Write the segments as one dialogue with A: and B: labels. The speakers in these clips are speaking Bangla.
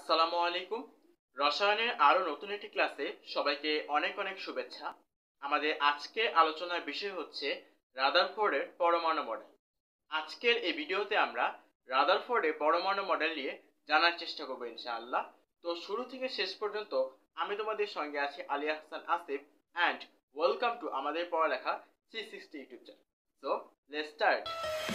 A: আসসালামু আলাইকুম। রসায়নের আরো নতুন একটি ক্লাসে সবাইকে অনেক অনেক শুভেচ্ছা। আমাদের আজকের আলোচনার বিষয় হচ্ছে রাদারফোর্ডের পরমাণু মডেল। আজকের এই ভিডিওতে আমরা রাদারফোর্ডের পরমাণু মডেল নিয়ে জানার চেষ্টা করব ইনশাআল্লাহ। তো শুরু থেকে শেষ পর্যন্ত আমি তোমাদের সঙ্গে আছি Ali Ahsan Asif and welcome to আমাদের Poralekha 360 YouTube channel. So let's start.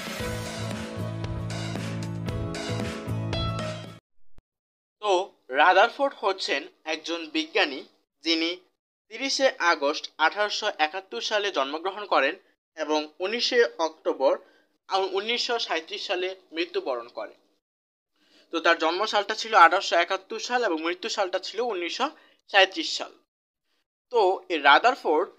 A: তো রাদারফোর্ড হচ্ছেন একজন বিজ্ঞানী যিনি 30শে আগস্ট 1871 সালে জন্মগ্রহণ করেন এবং 19শে অক্টোবর 1937 সালে মৃত্যুবরণ করেন। তো তার জন্ম সালটা ছিল 1871 সাল এবং মৃত্যু সালটা ছিল 1937 সাল। তো এই রাদারফোর্ড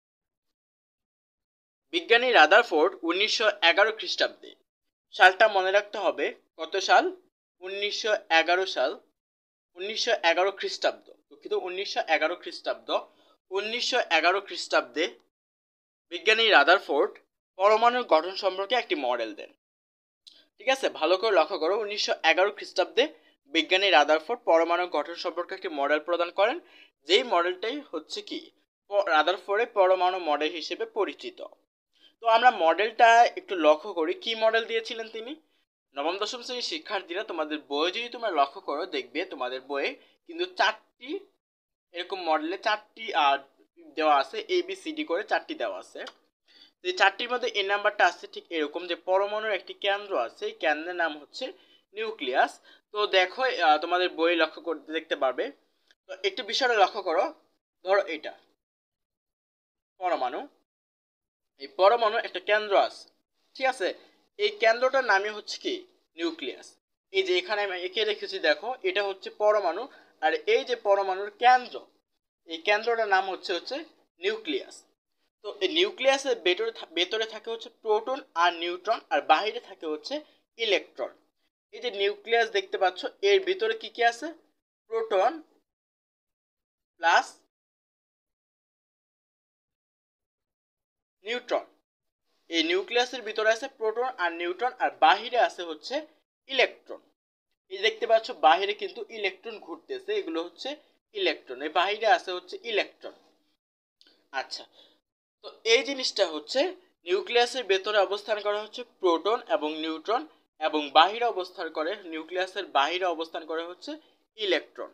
A: বিজ্ঞানী রাদারফোর্ড 1911 খ্রিস্টাব্দে, সালটা মনে রাখতে হবে, কত সাল? 1911 সাল, 1911 খ্রিস্টাব্দ, দুঃখিত 1911 খ্রিস্টাব্দ। 1911 খ্রিস্টাব্দে বিজ্ঞানী রাদারফোর্ড পরমাণুর গঠন সম্পর্কে একটি মডেল দেন। ঠিক আছে, ভালো করে লক্ষ্য করো, 1911 খ্রিস্টাব্দে বিজ্ঞানী রাদারফোর্ড পরমাণুর গঠন সম্পর্কে একটি মডেল প্রদান করেন, যেই মডেলটাই হচ্ছে কি রাদারফোর্ডের পরমাণু মডেল হিসেবে পরিচিত। তো আমরা মডেলটা একটু লক্ষ্য করি, কি মডেল দিয়েছিলেন তিনি। নবম দশম শ্রেণীর শিক্ষার্থীরা, তোমাদের বইয়ে যদি তোমরা লক্ষ্য করো দেখবে তোমাদের বইয়ে কিন্তু চারটি এরকম মডেলে চারটি দেওয়া আছে, ABCD করে চারটি দেওয়া আছে। যে চারটির মধ্যে এই নাম্বারটা আছে ঠিক এরকম, যে পরমাণুর একটি কেন্দ্র আছে, এই কেন্দ্রের নাম হচ্ছে নিউক্লিয়াস। তো দেখো তোমাদের বই লক্ষ্য করতে দেখতে পারবে। তো একটু বিষয়টা লক্ষ্য করো, ধরো এটা পরমাণু, এই পরমাণু একটা কেন্দ্র আছে, ঠিক আছে, এই কেন্দ্রটার নামই হচ্ছে কি নিউক্লিয়াস। এই যে এখানে আমি এঁকে রেখেছি দেখো, এটা হচ্ছে পরমাণু, আর এই যে পরমাণুর কেন্দ্র, এই কেন্দ্রটার নাম হচ্ছে নিউক্লিয়াস। তো এই নিউক্লিয়াসের ভেতরে থাকে হচ্ছে প্রোটন আর নিউট্রন, আর বাইরে থাকে হচ্ছে ইলেকট্রন। এই যে নিউক্লিয়াস দেখতে পাচ্ছ, এর ভিতরে কি কি আছে? Proton plus neutron. এই নিউক্লিয়াসের ভিতরে আছে প্রোটন আর নিউট্রন, আর বাহিরে আছে হচ্ছে ইলেকট্রন। এই দেখতে পাচ্ছ বাহিরে কিন্তু ইলেকট্রন ঘুরতেছে, এগুলো হচ্ছে ইলেকট্রন, এই বাহিরে আছে হচ্ছে ইলেকট্রন। আচ্ছা, তো এই জিনিসটা হচ্ছে নিউক্লিয়াসের ভেতরে অবস্থান করে হচ্ছে প্রোটন এবং নিউট্রন, এবং বাহিরে অবস্থান করে, নিউক্লিয়াসের বাহিরে অবস্থান করে হচ্ছে ইলেকট্রন।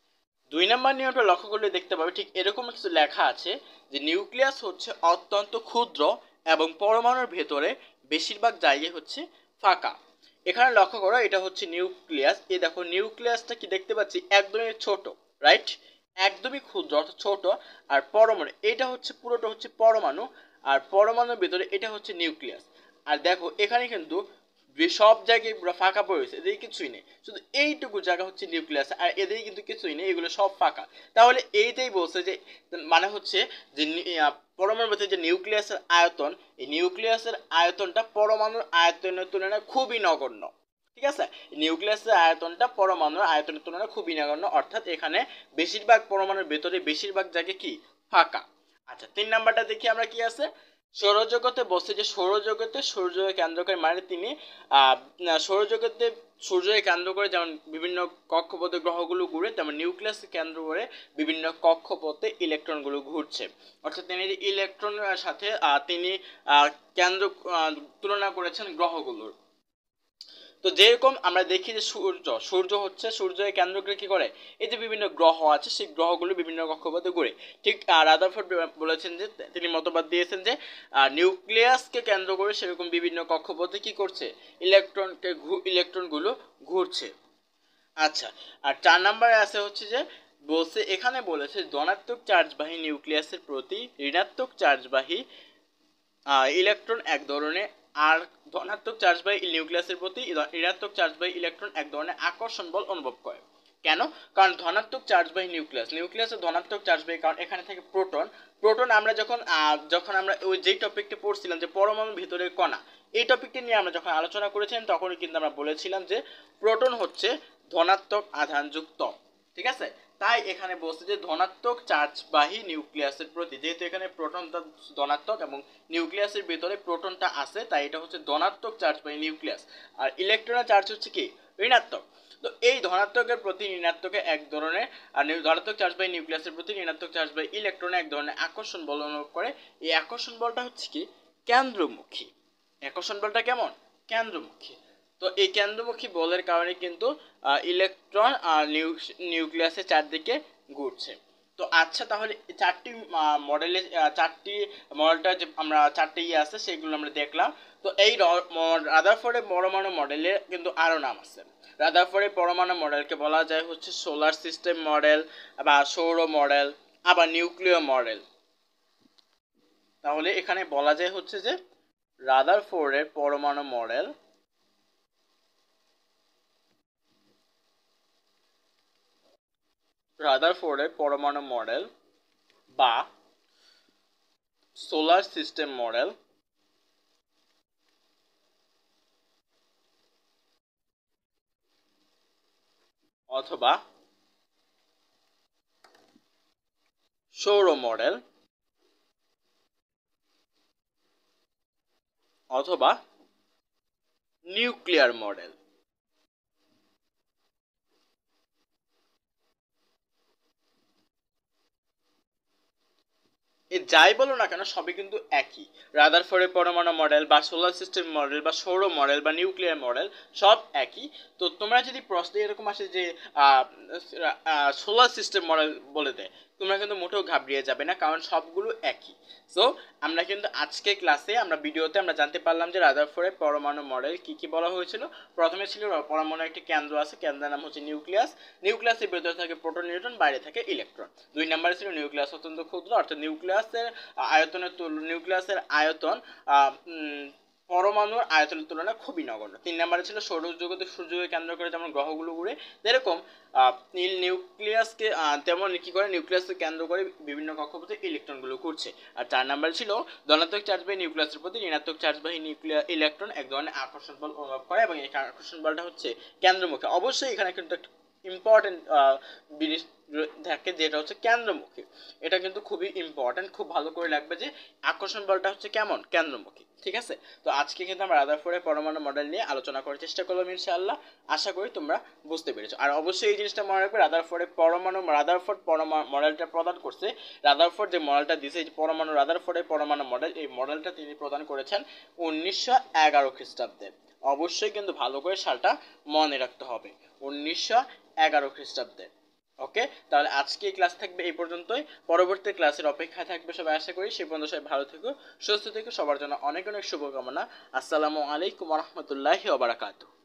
A: 2 নম্বর নিয়মটা লক্ষ্য করলে দেখতে পাবে ঠিক এরকম কিছু লেখা আছে, যে নিউক্লিয়াস হচ্ছে অত্যন্ত ক্ষুদ্র এবং পরমাণুর ভেতরে বেশিরভাগ জায়গায় হচ্ছে ফাঁকা। এখানে লক্ষ্য করো, এটা হচ্ছে নিউক্লিয়াস। এই দেখো নিউক্লিয়াসটা কি দেখতে পাচ্ছি, একদমই ছোট, রাইট, একদমই ক্ষুদ্র অর্থাৎ ছোট। আর পরমাণু, এটা হচ্ছে পুরোটা হচ্ছে পরমাণু, আর পরমাণুর ভেতরে এটা হচ্ছে নিউক্লিয়াস। আর দেখো এখানে কিন্তু সব জায়গায় পুরো ফাঁকা পড়েছে, এদিকে কিছুই নেই, শুধু এইটুকু জায়গা হচ্ছে নিউক্লিয়াস, আর এদিকে কিন্তু কিছুই নেই, এগুলো সব ফাঁকা। তাহলে এইটাই বলছে যে, মানে হচ্ছে যে পরমাণুর ভেতরে যে নিউক্লিয়াসের আয়তন, এই নিউক্লিয়াসের আয়তনটা পরমাণুর আয়তনের তুলনায় খুবই নগণ্য। ঠিক আছে, নিউক্লিয়াসের আয়তনটা পরমাণুর আয়তনের তুলনায় খুবই নগণ্য, অর্থাৎ এখানে বেশিরভাগ পরমাণুর ভেতরে বেশিরভাগ জায়গায় কি ফাঁকা। আচ্ছা, 3 নাম্বারটা দেখি আমরা কি আছে। সৌরজগতে বসে, যে সৌরজগতে সূর্যকে কেন্দ্র করে, মানে তিনি সৌরজগতে সূর্যকে কেন্দ্র করে যেমন বিভিন্ন কক্ষপথে গ্রহগুলো ঘুরে, তেমন নিউক্লিয়াসকে কেন্দ্র করে বিভিন্ন কক্ষপথে ইলেকট্রনগুলো ঘুরছে। অর্থাৎ তিনি ইলেকট্রনের সাথে তিনি কেন্দ্র তুলনা করেছেন গ্রহগুলোর। তো যেরকম আমরা দেখি যে সূর্য হচ্ছে, সূর্যের কেন্দ্র করে কি করে, এই যে বিভিন্ন গ্রহ আছে, সেই গ্রহগুলো বিভিন্ন কক্ষপথে ঘুরে। ঠিক রাদারফোর্ড বলেছেন, যে তিনি মতবাদ দিয়েছেন যে নিউক্লিয়াসকে কেন্দ্র করে সেরকম বিভিন্ন কক্ষপথে কি করছে, ইলেকট্রনগুলো ঘুরছে। আচ্ছা, আর 4 নম্বরে আছে হচ্ছে যে বলছে, এখানে বলেছে ধনাত্মক চার্জবাহী নিউক্লিয়াসের প্রতি ঋণাত্মক চার্জবাহী ইলেকট্রন এক ধরনের, আর ধনাত্মক চার্জবাহী নিউক্লিয়াসের প্রতি ঋণাত্মক চার্জবাহী ইলেকট্রন এক ধরনের আকর্ষণ বল অনুভব করে। কেন? কারণ ধনাত্মক চার্জবাহী নিউক্লিয়াসের ধনাত্মক চার্জবাহী, কারণ এখানে থাকে প্রোটন। আমরা যখন আমরা ওই যেই টপিকটা পড়ছিলাম যে পরমাণুর ভিতরের কণা, এই টপিকটি নিয়ে আমরা যখন আলোচনা করেছিলাম তখনই কিন্তু আমরা বলেছিলাম যে প্রোটন হচ্ছে ধনাত্মক আধানযুক্ত। ঠিক আছে, তাই এখানে বলছে যে ধনাত্মক চার্জবাহী নিউক্লিয়াসের প্রতি, যেহেতু এখানে প্রোটনটা ধনাত্মক এবং নিউক্লিয়াসের ভিতরে প্রোটনটা আছে, তাই এটা হচ্ছে ধনাত্মক চার্জবাহী নিউক্লিয়াস, আর ইলেকট্রনের চার্জ হচ্ছে কি ঋণাত্মক। তো এই ধনাত্মকের প্রতি ঋণাত্মকে এক ধরনের ধনাত্মক চার্জ বাই নিউক্লিয়াসের প্রতি ঋণাত্মক চার্জ বাই ইলেকট্রনে এক ধরনের আকর্ষণ বল অনুভব করে। এই আকর্ষণ বলটা হচ্ছে কি কেন্দ্রমুখী। আকর্ষণ বলটা কেমন? কেন্দ্রমুখী। তো এই কেন্দ্রমুখী বলের কারণে কিন্তু ইলেকট্রন নিউক্লিয়াসের চারদিকে ঘুরছে। তো আচ্ছা, তাহলে চারটি মডেলের মডেলটা যে আমরা চারটি আছে সেগুলো আমরা দেখলাম। তো এই রাদারফোর্ডের পরমাণু মডেলের কিন্তু আরও নাম আছে। রাদারফোর্ডের পরমাণু মডেলকে বলা যায় হচ্ছে সোলার সিস্টেম মডেল বা সৌর মডেল, আবার নিউক্লিয় মডেল। তাহলে এখানে বলা যায় হচ্ছে যে রাদারফোর্ডের পরমাণু মডেল বা সোলার সিস্টেম মডেল অথবা সৌর মডেল অথবা নিউক্লিয়ার মডেল। যাই বলো না কেন সবই কিন্তু একই। রাদারফোর্ডের পরমাণু মডেল বা সোলার সিস্টেম মডেল বা সৌর মডেল বা নিউক্লিয়ার মডেল সব একই। তো তোমরা যদি প্রশ্নে এরকম আসে যে সোলার সিস্টেম মডেল বলে দেয়, তোমরা কিন্তু মোটেও ঘাবড়িয়ে যাবে না, কারণ সবগুলো একই। সো আমরা কিন্তু আজকে ক্লাসে ভিডিওতে আমরা জানতে পারলাম যে রাদারফোর্ডের পরমাণু মডেল কি কি বলা হয়েছিল। প্রথমে ছিল পরমাণু একটি কেন্দ্র আছে, কেন্দ্রের নাম হচ্ছে নিউক্লিয়াস। নিউক্লিয়াসের ভেতরে থাকে প্রোটন, নিউট্রন, বাইরে থাকে ইলেকট্রন। 2 নম্বরে ছিল নিউক্লিয়াস অত্যন্ত ক্ষুদ্র, অর্থাৎ নিউক্লিয়াসের আয়তন পরমাণুর আয়তনের তুলনায় খুবই নগণ্য। 3 নম্বরে ছিল সৌরজগতে সূর্যকে কেন্দ্র করে যেমন গ্রহগুলো ঘুরে, যেরকম নিউক্লিয়াসকে তেমন কি করে নিউক্লিয়াসকে কেন্দ্র করে বিভিন্ন কক্ষপথে ইলেকট্রনগুলো ঘুরছে। আর 4 নম্বরে ছিল ধনাত্মক চার্জবাহী নিউক্লিয়াসের প্রতি ঋণাত্মক চার্জবাহী ইলেকট্রন এক ধরনের আকর্ষণ বল অনুভব করে, এবং এই আকর্ষণ বলটা হচ্ছে কেন্দ্রমুখী। অবশ্যই এখানে কিন্তু একটা ইম্পর্টেন্ট জিনিস থাকে, যেটা হচ্ছে কেন্দ্রমুখী। এটা কিন্তু খুবই ইম্পর্টেন্ট, খুব ভালো করে লাগবে যে আকর্ষণ বলটা হচ্ছে কেমন, কেন্দ্রমুখী। ঠিক আছে, তো আজকে কিন্তু আমরা রাদারফোর্ডের পরমাণু মডেল নিয়ে আলোচনা করার চেষ্টা করলাম ইনশাআল্লাহ। আশা করি তোমরা বুঝতে পেরেছো। আর অবশ্যই এই জিনিসটা মনে রাখবে, রাদারফোর্ড মডেলটা প্রদান করছে, রাদারফোর্ড যে মডেলটা দিয়েছে রাদারফোর্ডের পরমাণু মডেল, এই মডেলটা তিনি প্রদান করেছেন 1911 খ্রিস্টাব্দে। অবশ্যই কিন্তু ভালো করে সালটা মনে রাখতে হবে, 1911 খ্রিস্টাব্দে। ওকে, তাহলে আজকে এই ক্লাস থাকবে এই পর্যন্তই। পরবর্তী ক্লাসের অপেক্ষায় থাকবে সবাই, আশা করি সেই পর্যন্ত সবাই ভালো থেকো, সুস্থ থেকো। সবার জন্য অনেক অনেক শুভকামনা। আসসালামু আলাইকুম ওয়া রাহমাতুল্লাহি ওয়া বারাকাতুহু।